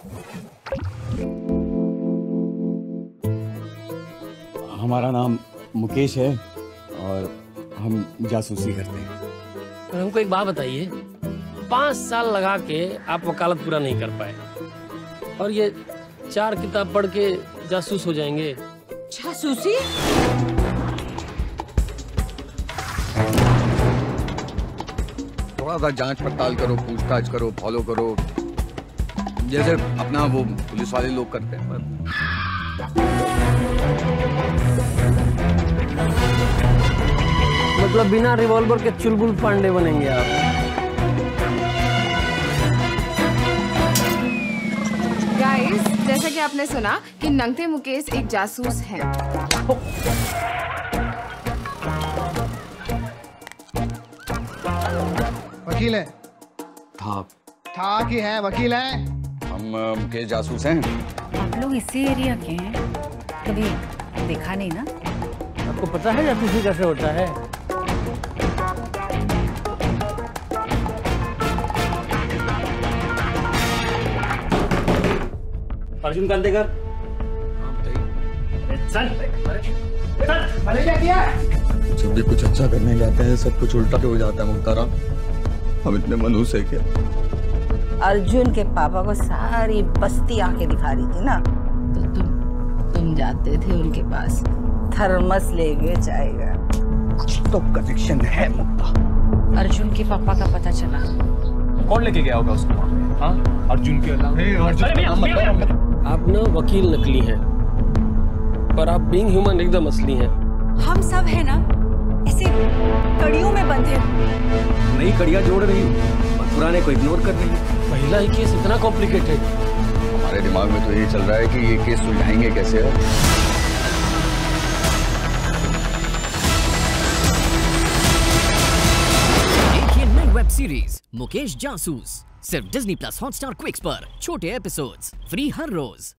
हमारा नाम मुकेश है और हम जासूसी करते हैं। और हमको एक बात बताइए, 5 साल लगा के आप वकालत पूरा नहीं कर पाए और ये 4 किताब पढ़ के जासूस हो जाएंगे। जासूसी? थोड़ा सा जांच पड़ताल करो, पूछताछ करो, फॉलो करो, जैसे अपना वो पुलिस वाले लोग करते हैं। मतलब बिना रिवॉल्वर के चुलबुल पांडे बनेंगे आप। गाइस, जैसा कि आपने सुना कि नंगते मुकेश एक जासूस हैं। वकील है? था कि है वकील है? हम मुकेश जासूस हैं। आप लोग इसी एरिया के हैं? कभी देखा नहीं ना? आपको पता है जासूसी कैसे होता है? अर्जुन कांतेकर, जब भी कुछ अच्छा करने जाते हैं सब कुछ उल्टा हो जाता है मुख्ताराम। हम इतने मनुष्य है क्या? अर्जुन के पापा को सारी बस्ती आके दिखा रही थी ना, तो तुम जाते थे उनके पास, थर्मस लेके जाएगा। तो कनेक्शन है मुक्ता। अर्जुन के पापा का पता चला। कौन लेके गया होगा उसको वहाँ पे? हाँ? अर्जुन के अलावा आप ना वकील नकली हैं, पर आप बीइंग ह्यूमन एकदम असली हैं। हम सब है ना ऐसे कड़ियों में बंधे। नई कड़ियाँ जोड़ रही और पुराने को इग्नोर कर रही। पहला ही केस इतना कॉम्प्लिकेटेड। हमारे दिमाग में तो ये चल रहा है कि ये केस सुलझाएंगे कैसे है। वेब सीरीज मुकेश जासूस सिर्फ डिज्नी प्लस हॉटस्टार क्विक्स पर छोटे एपिसोड्स फ्री हर रोज।